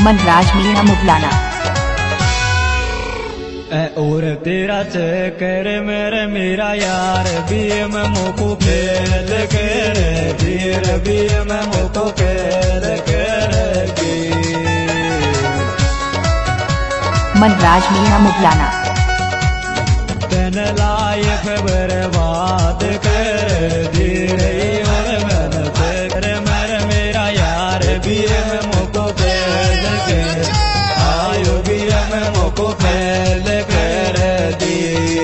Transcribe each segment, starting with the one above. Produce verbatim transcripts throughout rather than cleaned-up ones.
मनराज मीणा मुगलाना। और तेरा चक्कर मेरे मेरा यार भी मैं मोको खेल कर धीर भी मैं मोको खेल करेगी। मनराज मीणा मुगलाना। तन लायक बर्बाद कर धीरे और मन चक्कर मेरे मेरा यार भी मैं मोको खेल कर आयो भी मैं मोको खेल कर दी।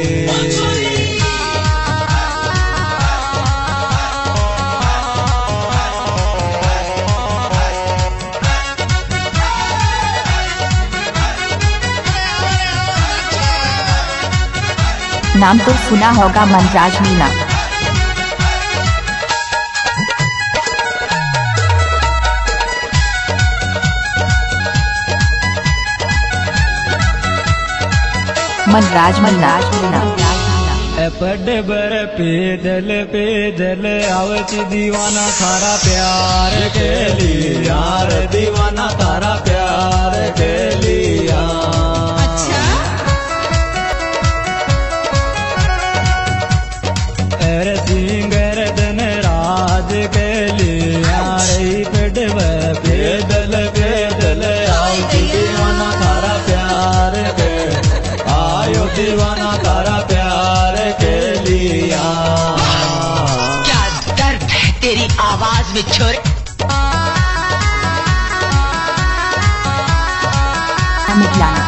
नाम तो सुना होगा मनराज मीणा। मनराज मनराज मीणा। पढ़ बर पैदल पैदल आवच दीवाना थारा प्यार के लिए यार दीवाना थारा प्यार के लिया। अच्छा अरे सिंगर धन राज के लिए यार पढ़ बर पैदल पैदल आवच दीवाना थारा प्यार के आयो दीवाना थारा प्यार के लिया। क्या दर्द है तेरी आवाज में छोरे। मुगलाना।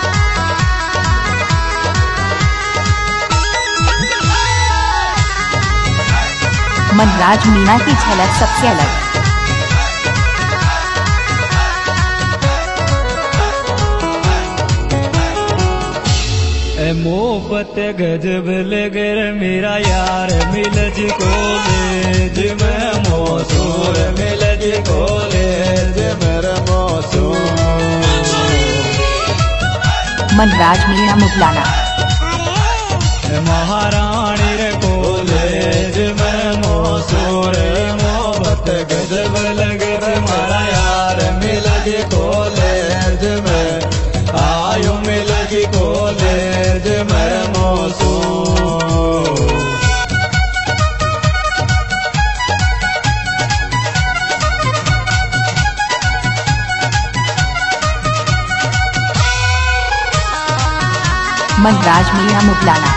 मनराज मीणा की झलक सबसे अलग। मोहब्बत गजब लगर मेरा यार मिल जी कॉलेज में मौसूर मिल जी कॉलेज मेरा मौसूर। मनराज मीणा मुगलाना। महारानी रे कॉलेज में मौसूर मोहब्बत गजब लगर मेरा यार मिल जी कॉलेज में आयो मिल जी कॉलेज मेरा मौसूर। मनराज मीणा मुगलाना।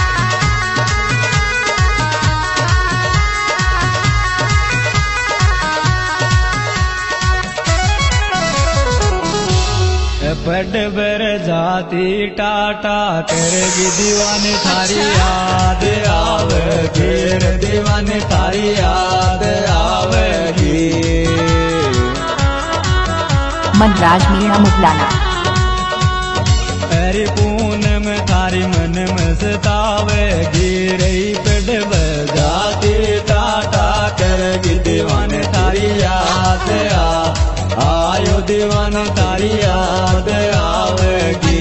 बड़ बर जाती टाटा करेगी दीवानी थारी याद आवेगी दीवानी थारी याद आवेगी। मनराज मीणा मुगलाना। अरे पूनम थारी मन में सतावेगी रही बड़ बर जाती टाटा करेगी दीवानी थारी याद आ आयो दीवाना तारी याद आवेगी।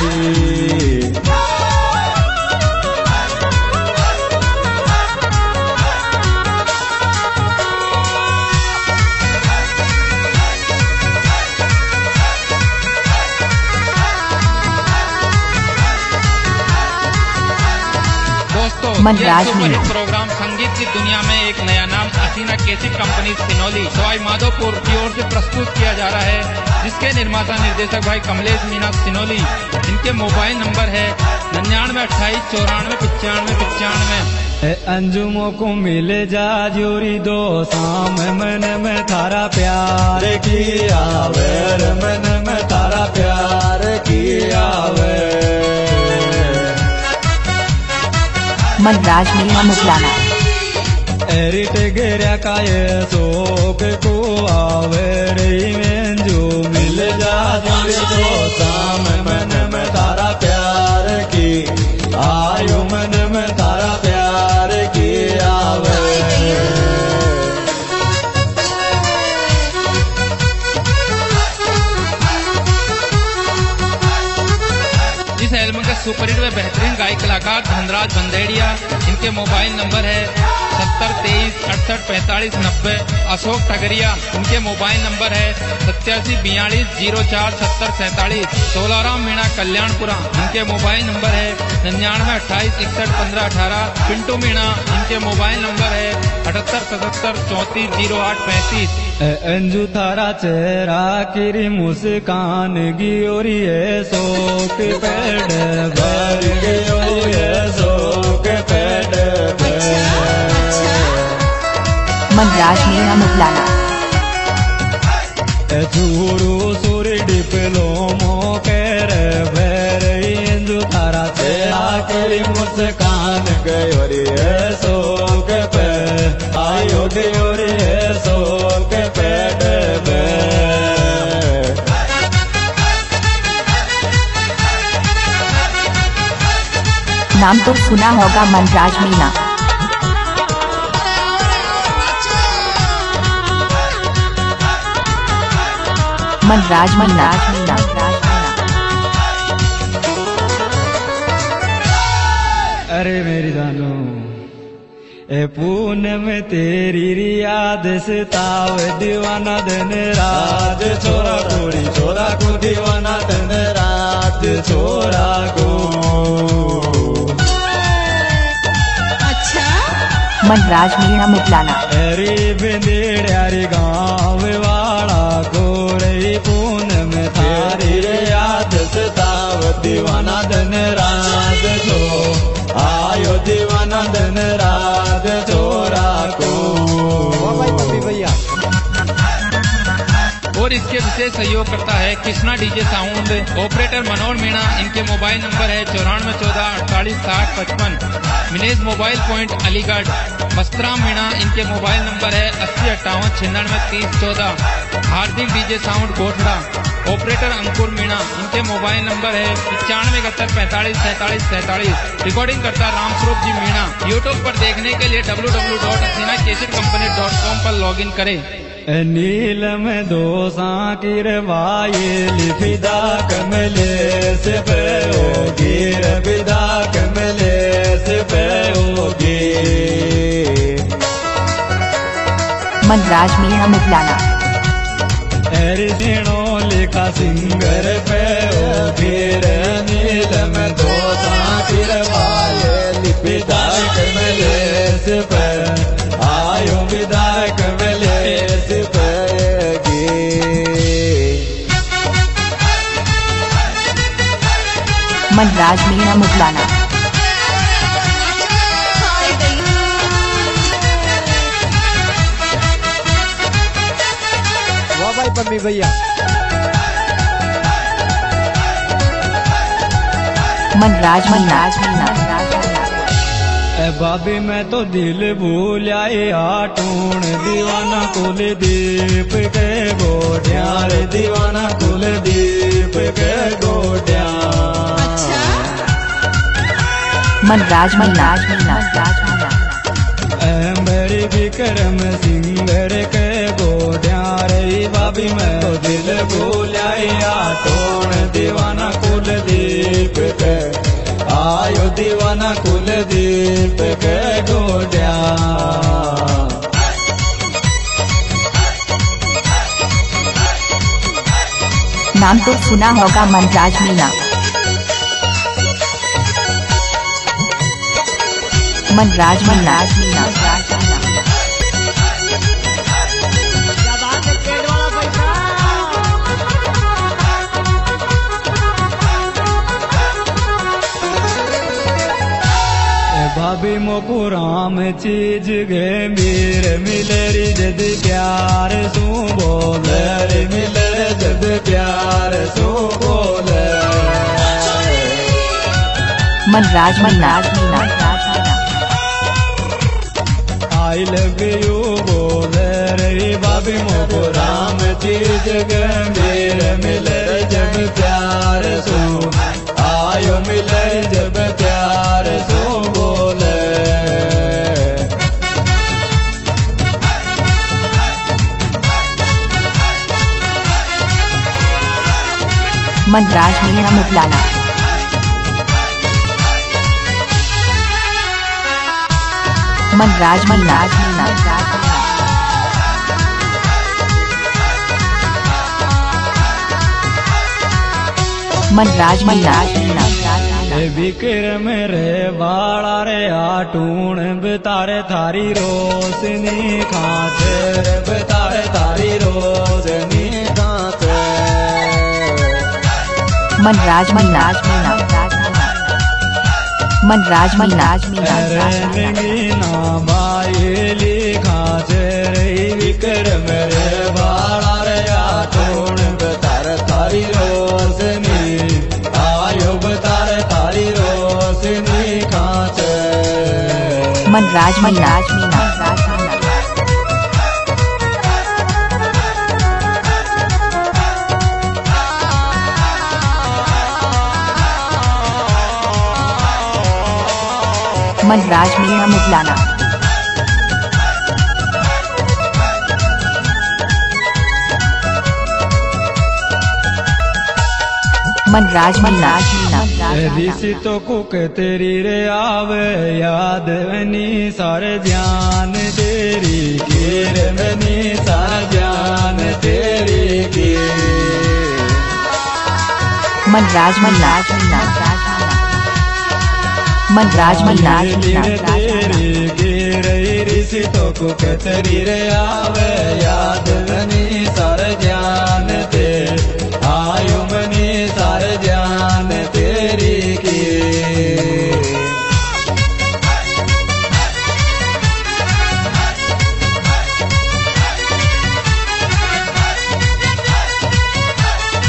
मनराज मीणा। प्रोग्राम संगीत की दुनिया में एक नया नाम हसीना कैसेट कंपनी सिनोली सवाई माधोपुर की ओर से प्रस्तुत किया जा रहा है, जिसके निर्माता निर्देशक भाई कमलेश मीणा सिनोली। इनके मोबाइल नंबर है निन्यानवे अट्ठाईस चौरानवे पचानवे पचानवे। अंजुमों को मिल जा जोरी दो शाम मन में थारा प्यार किया वेर मन में थारा प्यार किया वे। मनराज मीणा मुगलाना। एरिट गिरा का ये शोक को आवे रही में जो मिल जा जोड़ी दो शाम मन में तारा प्यार की आयु मन में तारा प्यार की आवे। इस एल्बम के सुपरहिट व बेहतरीन गायक कलाकार धनराज बंदेड़िया, इनके मोबाइल नंबर है सत्तर तेईस अड़सठ पैंतालीस नब्बे। अशोक ठगरिया, इनके मोबाइल नंबर है सत्यासी बयालीस जीरो चार सत्तर सैंतालीस। सोलाराम मीणा कल्याणपुरा, इनके मोबाइल नंबर है निन्यानवे अट्ठाईस इकसठ पंद्रह अठारह। पिंटू मीणा, इनके मोबाइल नंबर है अठहत्तर सतहत्तर चौंतीस जीरो आठ पैंतीस। अंजू थारा चेहरा किरी मुस्कान गियोरी है शोक पेड़ भर गियोरी है शोक पेड़ मनराज मीणा मुगलाना। चूरू सुर डिप्लोमो कर भर इंजू थारा चेहरा किरी मुस्कान गयोरी है शोक पे आयो गियोरी है शोक पेड़ नाम तो सुना होगा मनराज मीणा। मनराज मीणा मीणा अरे मेरी जानू ए पूनम तेरी याद सताव दीवाना दिन रात छोरा कोड़ी छोरा को दीवाना दिन रात छोरा को। मनराज मीणा मुगलाना। अरे बिंदेड़ियारी गाँव वाला गोरे पूनम थारी याद सताव दीवाना दिन रात छो आयो दीवाना दिन रात छोरा को। भैया और इसके विशेष सहयोग करता है Krishna DJ sound. Operator Manohar Meena, इनके मोबाइल नंबर है चौरानवे चौदह अड़तालीस साठ पचपन। Vinesh mobile point Aligarh. मस्तराम मीणा, इनके मोबाइल नंबर है अस्सी अट्ठावन छिन्नवे तीस चौदह। Hardik DJ sound Gothda. Operator Ankur Meena, इनके मोबाइल नंबर है पचानवे इकहत्तर पैंतालीस सैंतालीस सैंतालीस। रिकॉर्डिंग करता रामस्वरूप जी मीणा। यूट्यूब पर देखने के लिए W W W dot Haseena cassette company dot com पर लॉग इन करें। नीलम दो साकिर वाये फिदा कमले से होगी रबिदा कमले से होगी। मनराज मीणा मुगलाना। एरिनो लिखा सिंगर पे होगी नीलम दो साकिर वाये फिदा कमले से आयो विदा कमले मनराज मीणा मुगलाना। वाह भाई पम्मी भैया। मनराज मनराज मीणा। ए बाबी मैं तो दिल भूल आए आटूण दीवाना कुल दीप के गोड्या रे दीवाना कुल दीप के गोड्या। मनराज मनराज मीणा। मेरी विक्रम सिंगर के गोड्या रे बाबी मैं तो दिल भूल आए आटूण दीवाना कुल दीप के आयो दीवाना कुल दीप के गोड्या। नाम तो सुना होगा मनराज मीणा। मनराज मनराज मीणा। भाभी मोको राम चीज गे मीर मिलरी जद प्यार सू बोले रे मिलर जद प्यार सू बोले। Manraj Manraj Meena. I love you बोले रे भाभी मोको राम चीज गे मीर मिलर जब प्यार सू आयो मिलर जब प्यार सू बोले। मनराज मीणा मुगलाना। मनराज मीना मनराज मीना विक्रम रे वाला रे आटूण बतारे थारी रोशनी खातिर बतारे थारी रोशनी खातिर मनराज मीना मनराज मीना मीना बायली खातिर विक्रम रे वाला रे आटूण बतारे थारी रोशनी आयो बतारे थारी रोशनी खातिर मनराज मनराज मीना मनराज मीना मुगलाना मनराज मनराज मीना ऋषि तो कुक तेरी रे आवे याद वनी सारे ध्यान तेरी कीर वनी सारे ध्यान तेरी की मनराज मनराज मीना मनराज मनराज तेरी कीर ऋषि तो कुक तेरी रे आवे याद वनी सारे ध्यान तेरी आयु मनी सारे ध्यान तेरी की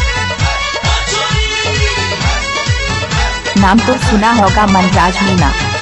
नाम तो सुना होगा मनराज मीना।